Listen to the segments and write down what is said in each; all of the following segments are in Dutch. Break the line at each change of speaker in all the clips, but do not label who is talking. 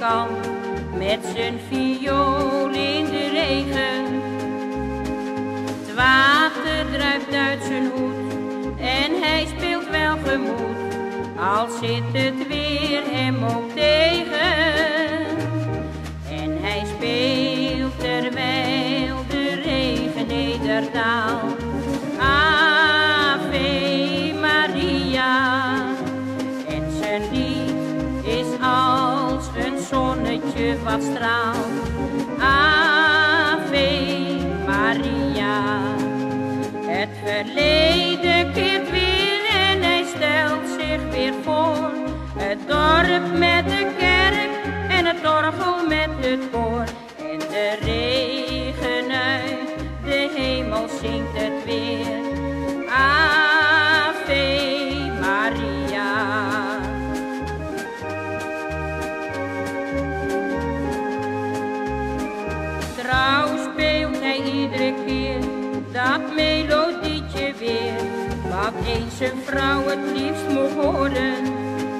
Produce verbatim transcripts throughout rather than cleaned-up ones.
muzikant met zijn viool in de regen. Het water druipt uit zijn hoed en hij speelt welgemoed, al zit het weer hem ook tegen. En hij speelt terwijl de regen nederdaalt. Ave Maria. En zijn lied is als een zonnetje wat straalt. Ave Maria. Het verleden keert weer en hij stelt zich weer voor. Het dorp met de kerk en het orgel met het koor. En de regen uit de hemel zingt het weer. Ave Maria. Trouw speelt hij iedere keer dat melodietje weer, wat eens een vrouw het liefst mocht horen.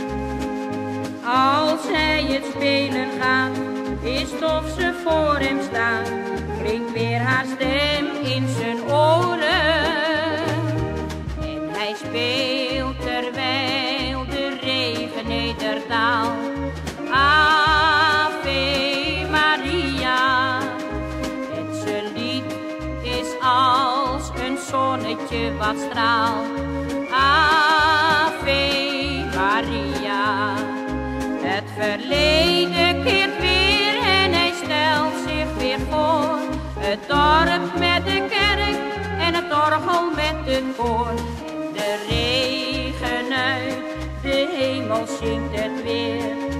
Als hij het spelen gaat, is of ze voor hem staat, klinkt weer haar stem in zijn oren. En hij speelt terwijl de regen nederdaalt. Ave Maria. En zijn lied is als een zonnetje wat straalt. Ave Maria. Het verleden keert weer en hij stelt zich weer voor. Het dorp met de kerk en het orgel met het koor. En de regen uit de hemel zingt het weer.